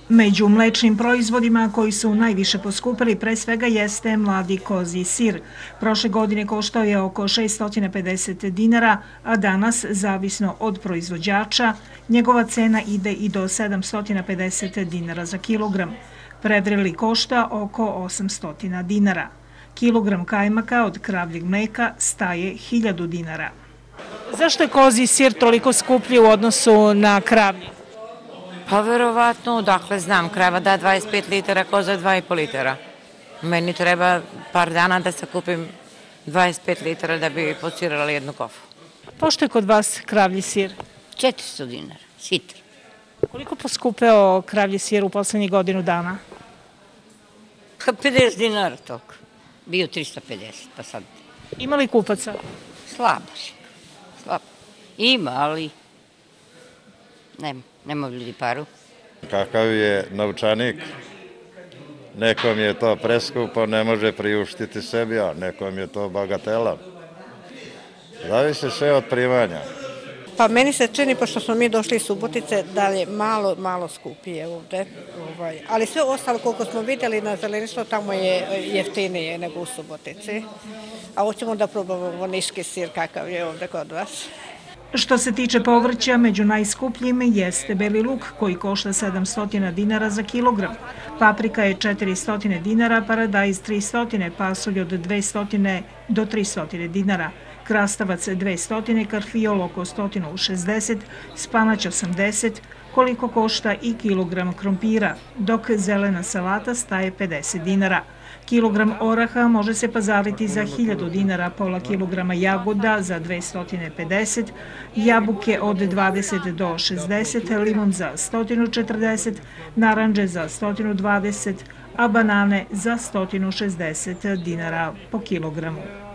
Među mlečnim proizvodima koji su najviše poskupili pre svega jeste mladi kozji sir. Prošle godine koštao je oko 650 dinara, a danas, zavisno od proizvođača, njegova cena ide i do 750 dinara za kilogram. Prevreli košta oko 800 dinara. Kilogram kajmaka od kravljeg mleka staje 1000 dinara. Zašto je kozji sir toliko skuplji u odnosu na kravlji? Pa verovatno, odakle znam, krava da 25 litara, koza 2,5 litara. Meni treba par dana da sakupim 25 litara da bi pocirala jednu kofu. Pošto je kod vas kravlji sir? 400 dinara, sitr. Koliko poskupeo kravlji sir u poslednjih godinu dana? 50 dinara toliko. Bio 350, pa sad... Ima li kupaca? Slabo. Ima, ali nema ljudi paru. Kakav je novčanik, nekom je to preskupo, ne može priuštiti sebi, a nekom je to bagatela. Zavisi sve od primanja. Pa meni se čini, pošto smo mi došli iz Subotice, da je malo skupije ovde. Ali sve ostalo, koliko smo vidjeli na zeleništvo, tamo je jeftinije nego u Subotici. A hoćemo da probamo niški sir kakav je ovde kod vas. Što se tiče povrća, među najskupljim jeste beli luk koji košta 700 dinara za kilogram. Paprika je 400 dinara, paradajz 300, pasulj od 200 do 300 dinara. Krastavac 200, karfiol oko 160, spanać 80, koliko košta i kilogram krompira, dok zelena salata staje 50 dinara. Kilogram oraha može se pazariti za 1000 dinara, pola kilograma jagoda za 250, jabuke od 20 do 60, limon za 140, naranđe za 120, a banane za 160 dinara po kilogramu.